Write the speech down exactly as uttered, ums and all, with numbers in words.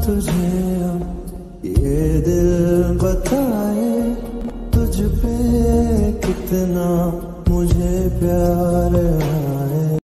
तुझे अब ये दिल बताए तुझ पे कितना मुझे प्यार आए।